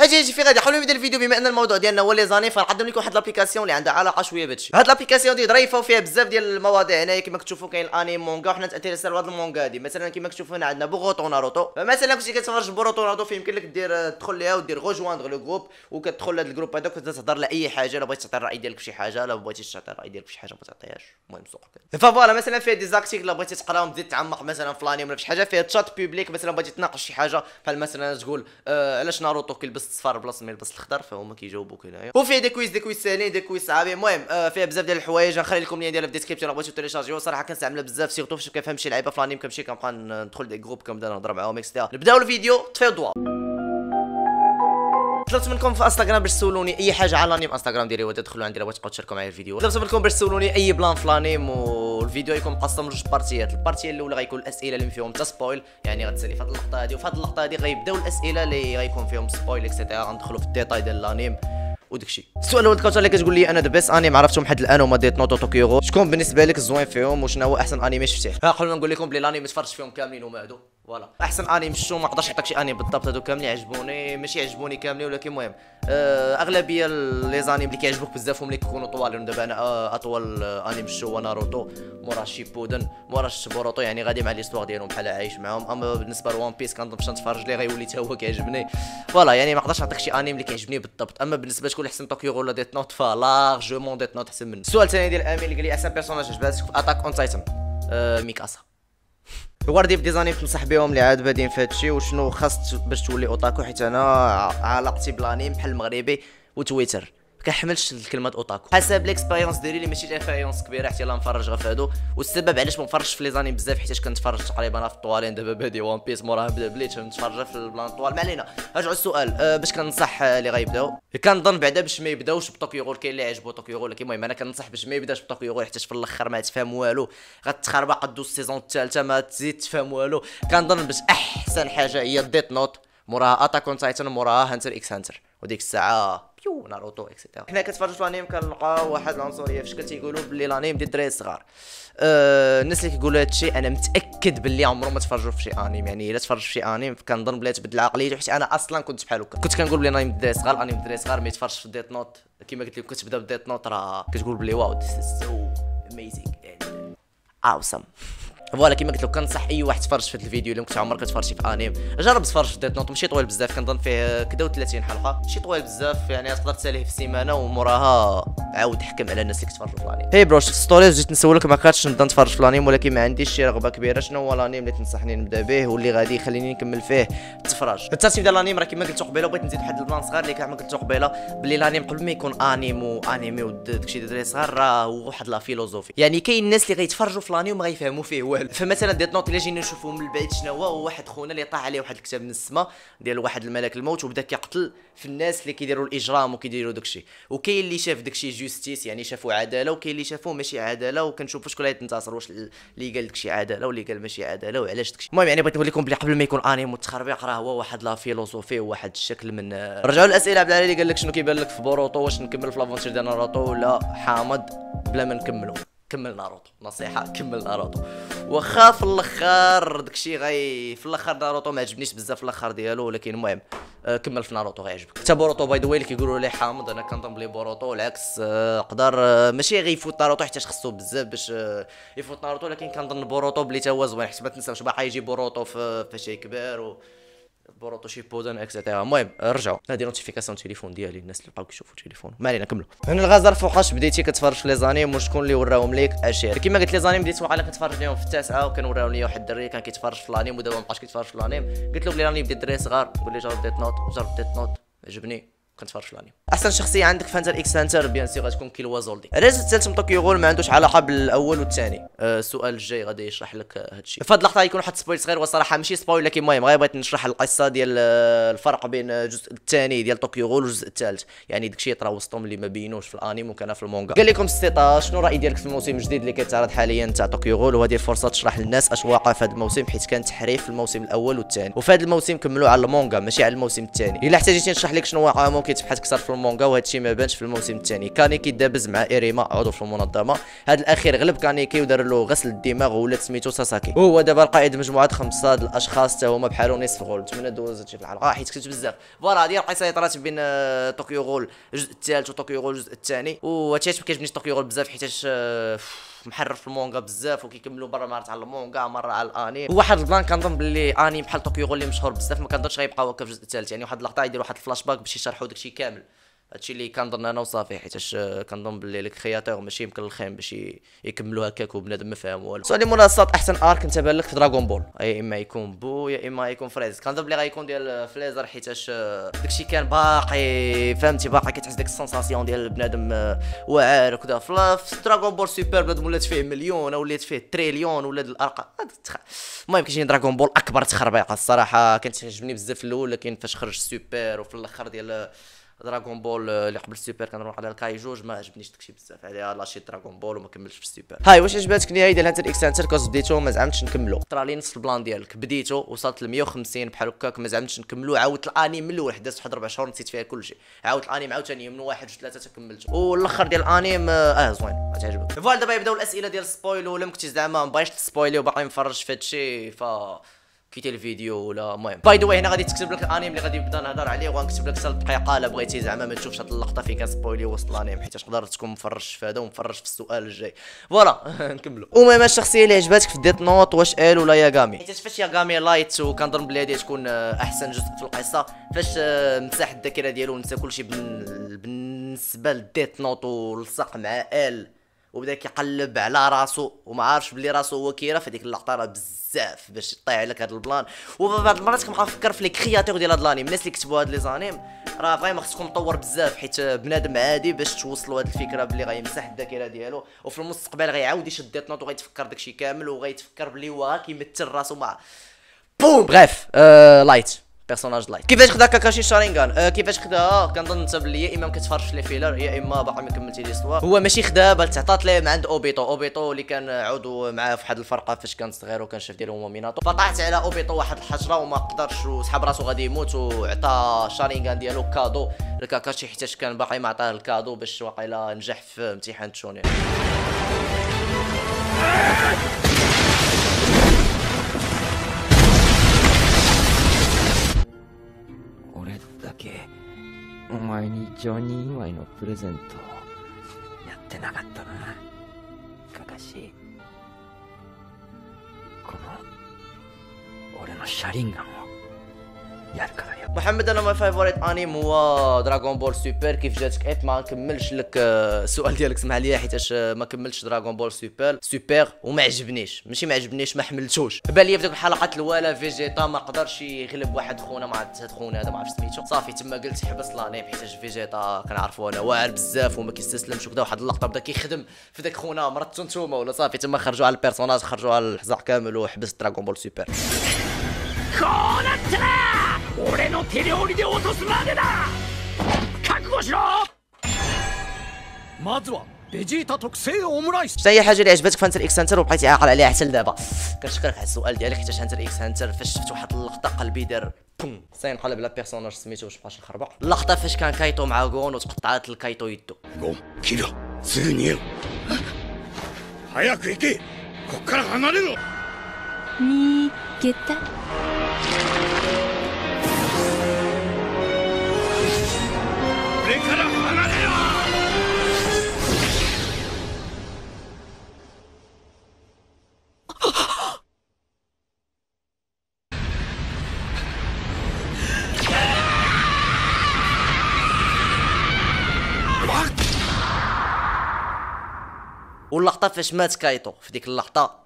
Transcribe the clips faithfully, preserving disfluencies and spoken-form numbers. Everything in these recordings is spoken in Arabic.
اجي اجي في غادي حاولوا نبدا الفيديو بما ان الموضوع ديالنا هو لي زاني، فنقدم لكم واحد لابليكاسيون اللي عندها علاقه شويه بهادشي. هاد لابليكاسيون دي ظريفه وفيها بزاف ديال المواضيع. هنايا كما كتشوفوا كاين الانيم مونغا، وحنا نتانتيريسا لهاد المونغا هادي. مثلا كما كتشوفوا هنا عندنا بوغوتو ناروتو. فمثلا كنتي كتفرج بوغوتو ناروتو فيمكن لك دير تدخل ليها ودير غوجواندغ لو جروب، وكتدخل لهاد الجروب هذاك وتبدا تهضر لاي حاجه. لا بغيتي تعطي الراي ديالك فشي حاجه، لا بغيتيش تعطي الراي ديالك فشي حاجه ما تعطيهاش، المهم سوقك. فوالا مثلا فيها ديزاكتيك، لا بغيتي تقراهم تزيد تعمق مثلا في الانيم ولا فشي حاجه. فيها تشات بوبليك، مثلا بغيتي تناقش شي حاجه بحال مثلا تقول آه علاش ناروتو كيلبس الصفار بلاصه ما يلبس الخضر، فهما كيجاوبوك هنايا. وفيها دي كويز دي كويز ساهلين دي كويز صعابين. المهم آه فيها بزاف ديال الحوايج، غنخلي لكم اللين ديالها في الديسكريبشن بغيتو تيليشارجيو. صراحه كنستعملها بزاف سيرتو فاش كنفهم شي لعيبه في الانيم، كنمشي كنبقى ندخل دي جروب كنبدا نهضر معاهم اكسترا. نبداو الفيديو طفيو الضوء. طلبت منكم في انستغرام باش تسولوني اي حاجه على الانيم، انستغرام ديالي هو تدخلوا عندي راه تبقاو تشاركوا معايا الفيديو. طلبت منكم باش تسولوني اي بلان في الانيم، والفيديو يكون مقسم لجوج بارتيات. البارتيه الاولى غيكون الاسئله اللي فيهم حتى سبويل، يعني غتسالي في هذه اللقطه هذه، وفي هذه اللقطه هذه غيبداو الاسئله اللي غيكون فيهم سبويل اكسيتيرا. غندخلوا في الديتاي ديال الانيم وداكشي. السؤال الاول كاوتر اللي كتقول لي انا ذا بيست انيم عرفتهم لحد الان هما ديت نوت وطوكيو، شكون بالنسبه لك الزوين فيهم وشنو هو احسن انمي شفتيه؟ ها قبل ما نقول لكم بلي الانمي تفرجت فيهم كاملين هما هادو. فوالا احسن انمي شفتو ما نقدرش نعطيك شي انمي بالضبط، هادو كاملين عجبوني، ماشي عجبوني كاملين ولكن المهم أه اغلبيه لي زانيم اللي كيعجبوك بزاف هم اللي كيكونوا طوالين. دابا انا أه اطول انمي شفتو هو ناروتو، مورا شيبودن، مورا بوروتو، يعني غادي مع ليستوار ديالهم بحال عايش معاهم. اما بالنسبه لوان بيس كنظن باش نتفرج ليه غيولي حتى هو كيعجبني. فوالا يعني ما نقدرش نعطيك شي انمي اللي كيعجبني بالضبط. اما بالنسبه لشكون اللي احسن طوكيو ولا ديت نوت فلارجومون ديت نوت احسن منه. السؤال الثاني ديال امين اللي قال لي احسن بيرسوناج عجباتك في اتاك اون تايتن، أه ميكاسا. وردي في ديزانيم تنصح بهم اللي عاد بادين في هادشي، وشنو خاص باش تولي اوتاكو؟ حيت انا علاقتي بالانيم بحال المغربي وتويتر كنحملش الكلمه اوتاكو حسب ليكسبيريونس ديالي اللي ماشي اكسبيريونس كبيره، حتى لا نفرج غير في هادو. والسبب علاش ما مفرجش في لي زانيم بزاف حيت كنتفرج تقريبا في الطوالين. دابا بادي وان بيس موراها بدا بليتش نتفرج في البلان طوال. ما علينا، رجعوا السؤال أه باش كنصح اللي غيبداو. كنظن بعدا باش ما يبداوش بطوكيو غول، كاين اللي عجبو طوكيو غول، ولكن المهم انا كنصح باش ما يبداش بطوكيو غول حيت في الاخر ما تفهم والو، غتخربق دوز السيزون الثالثه ما تزيد تفهم والو. كنظن باش احسن حاجه هي ديت نوت، موراها اتاك اون تايتن، موراها هانتر اكس هانتر، وديك الساعه بيو ناروتو اكسيتيرا. حنا كنتفرجوا في الانيم كنلقاو واحد العنصريه فاش كتيقولوا بلي الانيم ديال الدراري الصغار. أه الناس اللي كيقولوا هادشي انا متاكد باللي عمرهم ما تفرجوا في شي انيم، يعني الا تفرج في شي انيم كنظن بلي تبدل عقليته. حيت انا اصلا كنت بحال هكا، كنت كنقول بلي الانيم ديال الدراري الصغار، الانيم ديال الدراري الصغار ما يتفرجش في ديت نوت. كما قلت لكم كتبدا بديت نوت راه كتقول بلي واو ذيس سو اميزينغ اوسم. فوالا كيما قلت لك كنصح اي واحد تفرج في هذا الفيديو. الا كنت عمرك تفرجي في انيم جرب تفرج في ديت نوت، ماشي طويل بزاف، كنظن فيه كدا وثلاثين حلقه، ماشي طويل بزاف، يعني تقدر تساليه في سيمانه وموراها عاود حكم على الناس اللي كتفرجوا في الانيم. هي برو شفت ستوريز جيت نسولك ما كانتش نبدا نتفرج في الانيم ولكن ما عنديش شي رغبه كبيره، شنو هو الانيم اللي تنصحني نبدا به واللي غادي يخليني نكمل فيه التفرج؟ الترتيب ديال الانيم راه كيما قلت قبيله، بغيت نزيد واحد البلان صغير اللي كما قلت قبيله بلي الانيم قبل ما يكون انيم وانيمي وداكشي ديال الدراري صغار راه هو واحد لا فيلوزوفي. يعني كاين الناس اللي غيتفرجوا في الانيم وما غيفهموا فيه والو. فمثلا ديت نوت الا جينا نشوفوه من البعيد شنو هو، هو واحد خونا اللي طاح عليه واحد الكتاب من السماء ديال واحد الملك الموت وبدا كيقتل في الناس اللي كيديروا الاجرام وكيديروا داكشي. وكاين اللي شاف داكشي جوستيس يعني شافوا عداله، وكاين اللي شافوه ماشي عداله، وكنشوفوا شكون اللي ينتصر، واش اللي قال داكشي عداله واللي قال ماشي عداله وعلاش داكشي. المهم يعني بغيت نقول لكم بلي قبل ما يكون انيم متخربيق راه هو واحد لا فيلوسوفي وواحد الشكل من. رجعوا الاسئله عبد العالي اللي قال لك شنو كيبان لك في بوروتو، واش نكمل في لافونتير ديال ناروتو ولا حامض بلا ما نكملو؟ كمل ناروتو، نصيحه كمل ناروتو. واخا في الاخر داكشي غي في الاخر ناروتو ما عجبنيش بزاف في الاخر ديالو، ولكن المهم آه كمل في ناروتو غيعجبك. حتى بوروتو باي ذا واي اللي كيقولوا ليه حامض، انا كنظن بلي بوروتو العكس آه قدر آه ماشي غير يفوت ناروتو حيت خصو بزاف باش آه يفوت ناروتو، لكن كنظن بوروتو بلي تا هو زوين حيت ما تنساوش باقي يجي بوروتو فاش يكبر و بوروتو شيبودن اكسيتيرا. المهم رجعوا هذه نوتيفيكاسيون التليفون ديالي الناس اللي بقاو كيشوفوا التليفون. ما علينا كملوا. هنا الغزال فوقاش بديتي كتفرج في لي زانيم وشكون اللي وراهم ليك اشير؟ كيما قلت لي زانيم بديت واقيلا كنتفرج ليهم في التاسعه وكنوراهم ليا واحد الدري كان كيتفرج في الانيم ودابا مابقاش كيتفرج في الانيم. قلت له بلي الانيم ديال الدراري صغار، قول لي جرب ديت نوت، جرب ديت نوت عجبني كنتفرج في الانيم. احسن شخصيه عندك في هانتر اكس هانتر بيان سي غتكون كيلوا زولدي. علاش الثالث من طوكيو غول ما عندوش علاقه بالاول والثاني؟ أه السؤال الجاي غادي يشرح لك هادشي. في هاد اللقطه غيكون واحد سبويل صغير، وصراحه ماشي سبويل ولكن المهم غير بغيت نشرح القصه ديال الفرق بين الجزء الثاني ديال طوكيو غول والجزء الثالث، يعني داكشي طرا وسطهم اللي ما بينوش في الانيم وكان في المونغا. قال لكم ستة شنو الراي ديالك في الموسم الجديد اللي كيتعرض حاليا تاع طوكيو غول؟ وهذه الفرصه تشرح للناس اش واقع في هذا الموسم حيت كان تحريف في الموسم الاول والثاني، وفي هذا الموسم كملوا على المونغا ماشي على الموسم الثاني. الا احتاجيتي نشرح لك شنو واقع ممكن كيتبحث اكثر في المونغا، وهذا الشيء ما بانش في الموسم الثاني. كانيكي دابز مع ايريما عضو في المنظمه، هذا الاخير غلب كانيكي ودار له غسل الدماغ وولات سميتو ساساكي، وهو دابا القائد مجموعه خمسه د الاشخاص حتى هما بحالو نصف غول. نتمنى دوزت في الحلقه حيت كنت بزاف. فوالا هذه القصه اللي طرات بين طوكيو غول الجزء الثالث وطوكيو غول الجزء الثاني، وهادشي ما كيعجبنيش طوكيو غول بزاف حيتاش محرف في المونغا بزاف وكيكملوا برا مرات على المونغا مره على الاني. وواحد البلان كنظن باللي اني بحال طوكيو غول اللي مشهور بزاف ما كنظنش غيبقى هكا في الجزء الثالث، يعني واحد اللقطه يديروا واحد الفلاش باك باش يشرحوا داكشي كامل. هادشي اللي كنظن انا وصافي، حيتاش كنظن باللي لك خياطير ماشي يمكن الخيم باش يكملوا هكاك وبنادم ما فاهم والو. سؤال مناصات احسن ارك انت بان لك في دراغون بول، يا اما يكون بو يا اما يكون فريز. كنظن بلي غيكون ديال فليزر حيتاش داكشي كان باقي فهمتي باقي كتحس ديك السنساسيون ديال بنادم واعر وكذا. في دراغون بول سوبر بنادم ولات فيه مليون او ولات فيه تريليون ولاد الارقام. المهم كيجيني دراغون بول اكبر تخربيقه الصراحه، كانت تعجبني بزاف في الاول، لكن فاش خرج السوبر وفي الاخر ديال دراغون بول اللي قبل السوبر كنروح على الكايجوج ما عجبنيش داكشي بزاف، عليها لاشي دراغون بول وما كملتش في السوبر. هاي واش عجباتك النهايه ديال هانتر اكس هانتر؟ كوز بديتو ما زعمتش نكملو، طرا لي نص البلان ديالك، بديتو وصلت ل مية وخمسين بحال هكاك ما زعمتش نكملو، عاودت الاني من الاول حداز واحد ربع شهور نسيت فيها كلشي، عاودت الانيم عاوتاني من واحد جوج ثلاثه كملته، والاخر ديال الانيم اه زوين غتعجبك. فوالا دابا يبداو الاسئله ديال السبويل، ولا كنتي زعما مبغيتش تسبويلي وباقي مفرج في هادشي ف كيتي الفيديو ولا المهم. باي ذا واي هنا غادي تكتب لك الانيم اللي غادي نبدا نهضر عليه، وغنكتب لك حتى الدقيقه الا بغيتي زعما ما تشوفش هاد اللقطه فين كنسبويلي وسط الانيم، حيت تقدر تكون مفرج في هذا ومفرج في السؤال الجاي. فوالا نكملوا. المهم الشخصيه اللي عجباتك في ديت نوت واش ال ولا ياغامي؟ حيت فاش ياغامي لايت وكنظن بلي هادي تكون احسن جزء في القصه، فاش مسح الذاكره ديالو ونسى كلشي بالنسبه لديت نوت ولصق مع ال وبدا كيقلب على راسو وما عارفش بلي راسو هو كيرا في هذيك اللقطه راه بزاف باش يطيح لك هذا البلان. وبعض المرات كنبقى نفكر في لي كرياتور ديال هذا الانيم، الناس اللي كتبوا هاد لي زانيم راه فريمون خصكم تطور بزاف، حيت بنادم عادي باش توصلوا هاد الفكره بلي غيمسح الذاكره ديالو وفي المستقبل غيعاود يشد ديت نوت وغيتفكر داكشي كامل وغيتفكر بلي هو كيمثل راسو مع بوم. بغيف آه لايت بيرسوناج لايت. كيفاش خدا كاكاشي شارينغان؟ آه كيفاش خداها؟ كنظن انت بلي يا اما ما كتفرجش في لي فيلر يا اما باقي ما كملتي ليستوار. هو ماشي خداها بل تعطات ليه من عند اوبيتو، اوبيتو اللي كان عضو معاه في واحد الفرقه فاش كان صغير وكان شاف ديالو هو ميناتو، فطاحت على اوبيتو واحد الحجره وما قدرش وسحب راسو غادي يموت وعطى شارينغان ديالو كادو لكاكاشي حيتاش كان باقي ما عطاه الكادو باش واقيلا نجح في امتحان تشونين. お前にジョニー祝いのプレゼントやってなかったな、カカシ。この俺の車輪ガンをやるからよ。 محمد انا ماي فيفوريت انيم هو دراغون بول سوبر. كيف جاتك ايت ما نكملش لك السؤال ديالك سمح لي حيتاش ما كملتش دراغون بول سوبر سوبر وما عجبنيش، ماشي ما عجبنيش ما حملتوش. بان لي في ديك الحلقات الاولى فيجيتا ما قدرش يغلب واحد خونا ما عرفت هاد خونا هذا ما عرفتش سميتو، صافي تما قلت حبس الانيم حيتاش فيجيتا كنعرفو انا واعر بزاف وما كيستسلمش وكذا. واحد اللقطه بدا كيخدم في داك خونا مرتو نتوما ولا صافي تما خرجوا على البيرسوناج خرجوا على الحزق كامل وحبس دراغون بول سوبر. こうなったら俺の手料理で落とすまでだ。覚悟しろ。まずはベジータ特製オムライス。 شنو هي الحاجه اللي عجبتك في هانتر اكس هانتر وبقيتي عاقل عليها حتى لدابا؟ كنشكرك على السؤال ديالك حيت هانتر اكس هانتر فاش شفت واحد اللقطه قلبي دار بوم سينقلب على بيرسوناج سميتو باش مابقاش نخربق. اللقطه فاش كان كايتو مع غون وتقطعات الكايتو يدو. ゴンキラすぐ逃げろ。早く行け。こっから離れろ。 逃げた。 俺から離れろ。 واللقطه فاش مات كايتو في ديك اللقطه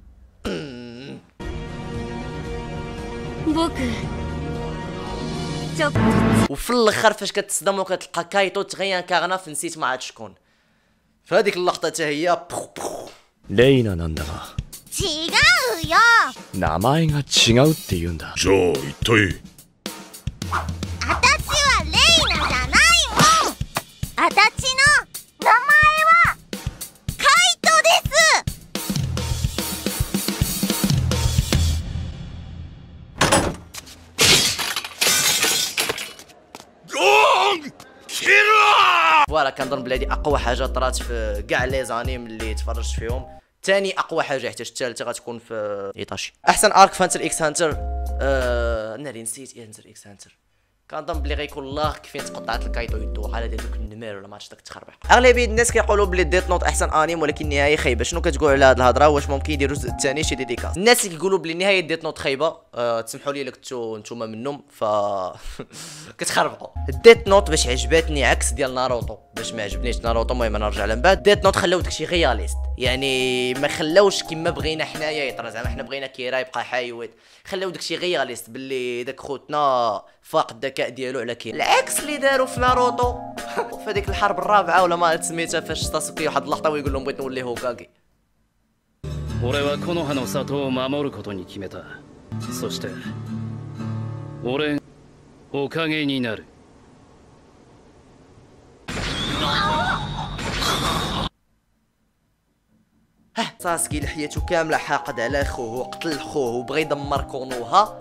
僕ちょっと وفي الاخر فاش كتصدم وكتلقى كايتو تغيان كارنا في نسيت ما عاد شكون. في هذيك اللقطه حتى هي بخ بخ. レイナなんだが違うよ。 名前が違うって言うんだ。 じゃあ一体。 私はレイナじゃないもん。私の名前はカイトです。 ゴーン فوالا كنظن بلي اقوى حاجه طرات في كاع لي زانيم اللي تفرجت فيهم. ثاني اقوى حاجه حتى الثالثه غتكون في ايطاشي. احسن ارك في هانتر اكس هانتر آه... ناري نسيت هانتر اكس هانتر. كنظن بلي غيكون لاغ كيفين تقطعت الكايتو يدو على ديال دوك النمار ولا ماعرفتش داك التخربيق. اغلبيه الناس كيقولوا بلي ديت نوت احسن انيم ولكن النهايه خايبه. شنو كتقول على هاد الهضره؟ واش ممكن يديروا الجزء الثاني شي ديديكاس؟ الناس اللي كيقولوا بلي نهايه ديت نوت خايبه أه تسمحوا لي لك نتوما منهم ف كتخربقوا. ديت نوت باش عجباتني عكس ديال ناروتو باش ما عجبنيش ناروتو. المهم انا نرجع لها من بعد. ديت نوت خلاو داكشي رياليست يعني ما خلاوش كيما بغينا حنايا يطرا زعما حنا بغينا كيرا يبقى حيوت. خلاو داكشي رياليست باللي داك خوتنا فاقد الذكاء ديالو على كي العكس اللي داروا في ناروتو في هذيك الحرب الرابعه ولا ما سميتها فاش ساسوكي واحد اللقطه ويقول لهم بغيت نولي هوكاغي. 俺は木の葉の里を守ることに決めた。そして俺おかげになる。 ساسكي لحيته كامله حاقد على خوه وقتل خوه وبغى يدمر كونوها.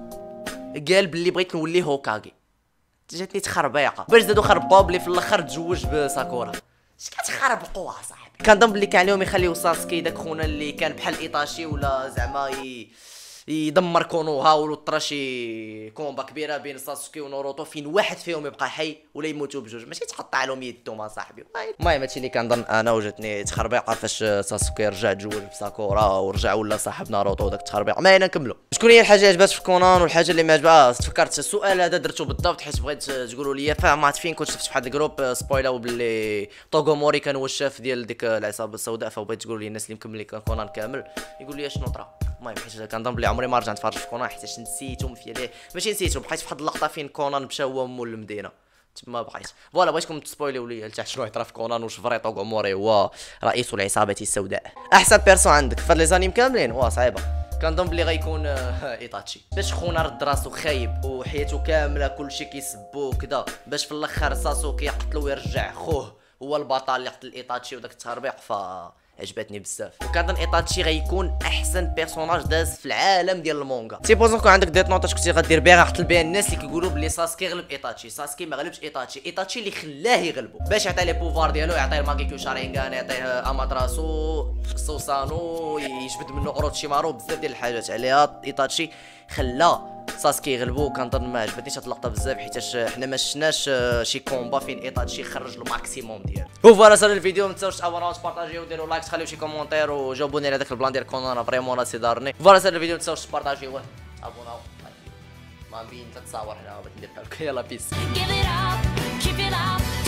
قال باللي بغيت نولي هوكاغي. جاتني تخربيقه باش زادو خربقوا بلي في الاخر تزوج بساكورا. اش كتخربقوا اصاحبي؟ كنظن بلي كان عليهم يخليو ساسكي داك خونا اللي كان بحال ايطاشي ولا زعما ي... يدمر كونوها ولو طرا شي كومبا كبيره بين ساسكي وناروتو فين واحد فيهم يبقى حي ولا يموتوا بجوج ماشي تقطع لهم يدهم اصاحبي. المهم هادشي اللي كنظن انا وجاتني تخربيقه فاش ساسكي رجع تزوج بساكورا ورجع ولا صاحب ناروتو وداك التخربيق. ما هنا نكملوا. شكون هي الحاجه اللي عجبات في كونان والحاجه اللي ما عجبها؟ تفكرت السؤال هذا درته بالضبط حيت بغيت تقولوا لي فاهمات فين كنت شفت في واحد الجروب سبويلاو باللي توغوموري كان هو الشاف ديال ديك العصابه السوداء فبغيت تقولوا لي الناس اللي مكملين كونان كامل يقول لي شنو طرا. المهم حيت كنظن بلي عمري ما رجعت نتفرج في كونان حيت نسيتهم في ليه ماشي نسيتهم بقيت في واحد اللقطه فين كونان مشى هو مول المدينه تما بقيت فوالا بغيتكم تسبويليو لي لتحت شنو يطرا في كونان واش فري توغوموري هو رئيس العصابه السوداء. احسن بيرسو عندك في لي زانيم كاملين واه صعيبه كنظن بلي غيكون ايطاتشي باش خونا رد راسو خايب وحياته كامله كلشي كيسبوه كذا باش في الاخر ساسوكي يقتلو ويرجع خوه هو البطل اللي قتل ايطاتشي وداك التخربيق ف عجبتني بزاف. وكنظن ايطاتشي غيكون احسن بيرسوناج داز في العالم ديال المونغا. سيبوزون كون عندك ديت نوت اش كنتي غدير بها غتقتل بها الناس اللي كيقولوا بلي ساسكي غلب ايطاتشي. ساسكي ما غلبش ايطاتشي. ايطاتشي اللي خلاه يغلبو باش يعطي لي بوفوار ديالو يعطيه الماغيكيو شارينغان يعطيه اماتراسو سوسانو يجبد منه اوروتشيمارو بزاف ديال الحاجات عليها ايطاتشي خلا ساسكي يغلبو. كنظن ما عجبتنيش هاد اللقطه بزاف حيتاش حنا ما شفناش شي كومبا فين ايطاتشي خرج له ماكسيموم ديالو. وفوالا صار الفيديو ما تنساوش تابوناو تبارطاجيو وديروا لايك تخليو شي كومونتير وجاوبوني على داك البلان ديال كونان فريمون راسي دارني. فوالا صار الفيديو ما تنساوش تبارطاجيوه ابوناو ما بين تتصاور هنا بغيت ندير بحالك. يلا بيس.